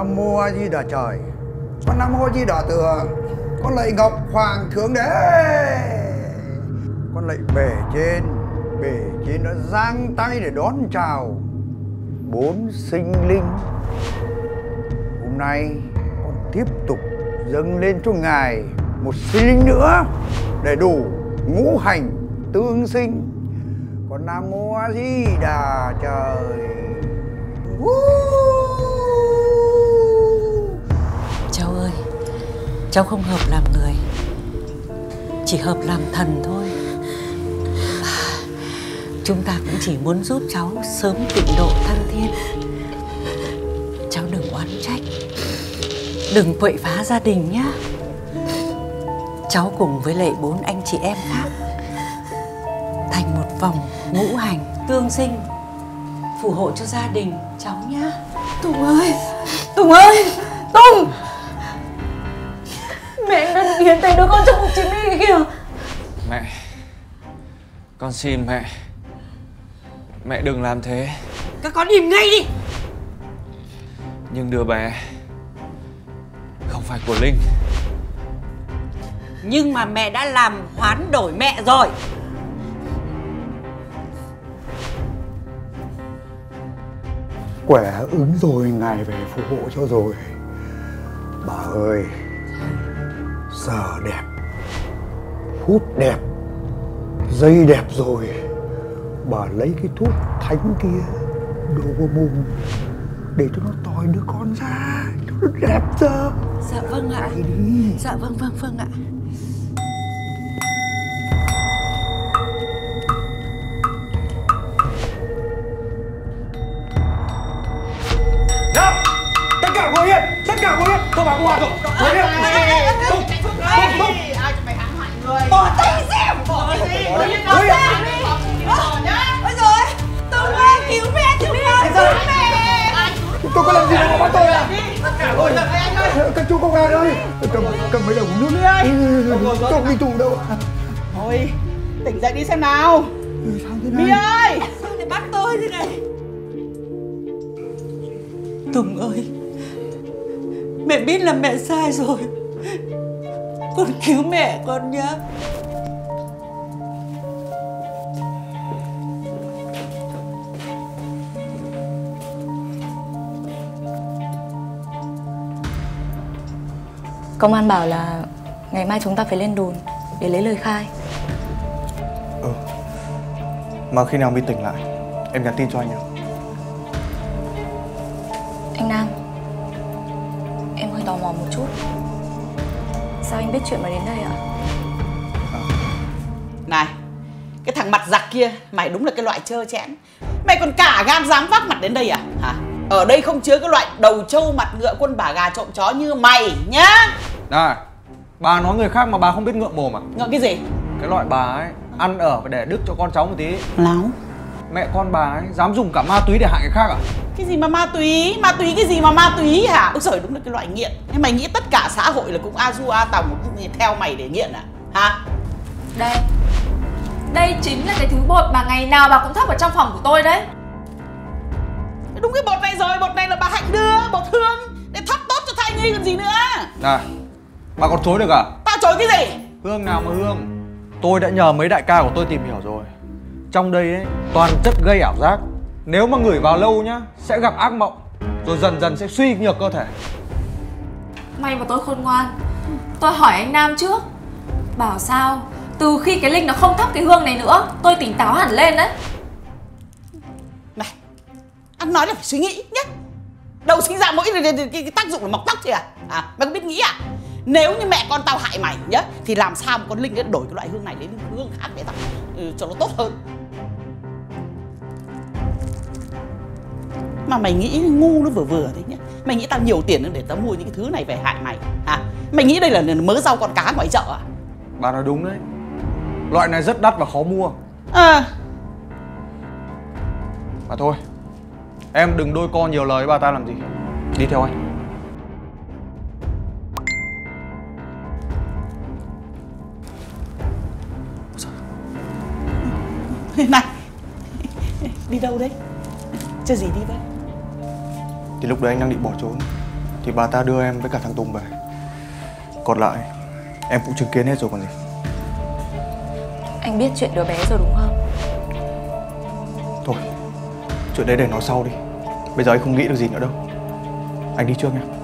Nam Mô A Di Đà Trời, con Nam Mô A Di Đà Tường, con lạy Ngọc Hoàng Thượng Đế, con lạy bề trên đã giang tay để đón chào bốn sinh linh. Hôm nay con tiếp tục dâng lên cho ngài một sinh linh nữa để đủ ngũ hành tương sinh. Con Nam Mô A Di Đà Trời. Cháu ơi, cháu không hợp làm người, chỉ hợp làm thần thôi. Chúng ta cũng chỉ muốn giúp cháu sớm tịnh độ thăng thiên. Cháu đừng oán trách, đừng quậy phá gia đình nhá. Cháu cùng với lại 4 anh chị em khác thành một vòng ngũ hành tương sinh, phù hộ cho gia đình cháu nhá. Tùng ơi, Tùng ơi, Tùng! Mẹ đã hiến tay đứa con trong bụng chị My kìa. Mẹ, con xin mẹ, mẹ đừng làm thế. Các con im ngay đi. Nhưng đứa bé không phải của Linh. Nhưng mà mẹ đã làm hoán đổi mẹ rồi. Quẻ ứng rồi, ngài về phù hộ cho rồi. Bà ơi, giờ đẹp, phút đẹp, giây đẹp rồi. Bà lấy cái thuốc thánh kia đổ vào mồm để cho nó toi đứa con ra cho nó đẹp ra. Dạ vâng ạ. Đi. Dạ vâng ạ. Tất cả ngồi yên, tất cả ngồi yên. Tôi bảo ngồi ngồi yên. Ai cho mày hãm hại người? Bỏ tay xem! Bỏ cái gì? Ngồi yên đó xem đi! Bỏ nhá! Ôi dồi, Tùng ơi, cứu mẹ, cứu mẹ! Tôi có làm gì đâu mà bắt tôi à? Tất cả ngồi thật anh ơi! Các chú công an ơi, cầm mấy đồng uống nước đi. Tôi không đi tù đâu. Thôi, tỉnh dậy đi xem nào. Sao thế My này? ơi! Sao lại bắt tôi thế này? Tùng ơi, mẹ biết là mẹ sai rồi. Con cứu mẹ con nhé. Công an bảo là ngày mai chúng ta phải lên đồn để lấy lời khai. Mà khi nào My tỉnh lại, em nhắn tin cho anh nhé. Anh Nam, em hơi tò mò một chút. Sao anh biết chuyện mà đến đây ạ? Này, cái thằng mặt giặc kia, mày đúng là cái loại trơ chẽn. Mày còn cả gan dám vác mặt đến đây à? Hả? Ở đây không chứa cái loại đầu trâu mặt ngựa quân bà gà trộm chó như mày nhá. Này, bà nói người khác mà bà không biết ngượng mồm à? Ngượng cái gì? Cái loại bà ấy, ăn ở và để đức cho con cháu một tí. Láo. Mẹ con bà ấy dám dùng cả ma túy để hại người khác à? Cái gì mà ma túy? Ma túy cái gì mà ma túy hả? Ôi giời, đúng là cái loại nghiện. Nhưng mày nghĩ tất cả xã hội là cũng a du a tòng theo mày để nghiện à? Hả? Đây chính là cái thứ bột mà ngày nào bà cũng thắp ở trong phòng của tôi đấy. Đúng cái bột này rồi, bột này là bà Hạnh đưa, bột hương để thắp tốt cho thai nhi còn gì nữa. Này, bà còn chối được à? Tao chối cái gì? Hương nào mà hương? Tôi đã nhờ mấy đại ca của tôi tìm hiểu rồi. Trong đây ấy, toàn chất gây ảo giác. Nếu mà ngửi vào lâu nhá, sẽ gặp ác mộng, rồi dần dần sẽ suy nhược cơ thể. May mà tôi khôn ngoan. Tôi hỏi anh Nam trước, bảo sao từ khi cái Linh nó không thắp cái hương này nữa, tôi tỉnh táo hẳn lên đấy. Này, ăn nói là phải suy nghĩ nhé. Đâu sinh ra mỗi cái tác dụng là mọc tóc thôi à? Mày có biết nghĩ à? Nếu như mẹ con tao hại mày nhá, thì làm sao mà con Linh ấy đổi cái loại hương này đến hương khác để tao cho nó tốt hơn. Mà mày nghĩ ngu nó vừa vừa thế nhá. Mày nghĩ tao nhiều tiền để tao mua những cái thứ này về hại mày hả? Mày nghĩ đây là mớ rau con cá ngoài chợ à? Bà nói đúng đấy. Loại này rất đắt và khó mua. Mà thôi, em đừng đôi co nhiều lời với bà ta làm gì. Đi theo anh. Này, đi đâu đấy? Chơi gì đi vậy? Thì lúc đấy anh đang định bỏ trốn, thì bà ta đưa em với cả thằng Tùng về. Còn lại em cũng chứng kiến hết rồi còn gì. Anh biết chuyện đứa bé rồi đúng không? Thôi, chuyện đấy để nói sau đi. Bây giờ anh không nghĩ được gì nữa đâu. Anh đi trước nha.